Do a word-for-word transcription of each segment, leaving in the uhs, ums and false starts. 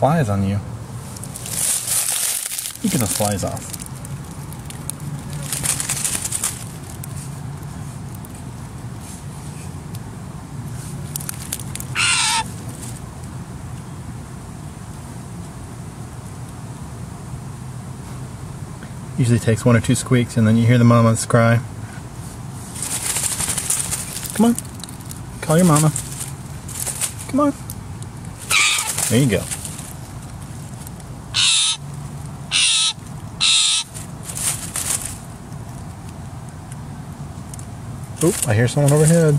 flies on you. You get those flies off. Usually takes one or two squeaks and then you hear the mamas cry. Come on. Call your mama. Come on. There you go. Oh, I hear someone overhead.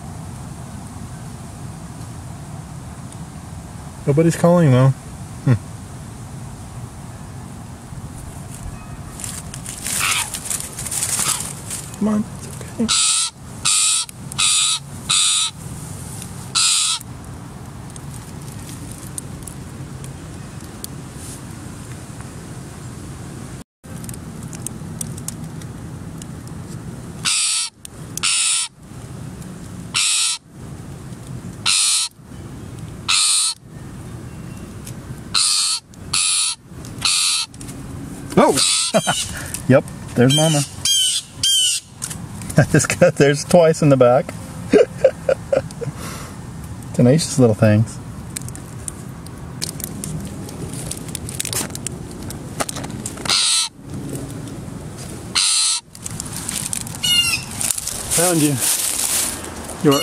Nobody's calling though. Hmm. Come on, it's okay. Oh! Yep, there's Mama. Just got there's twice in the back. Tenacious little things. Found you. You're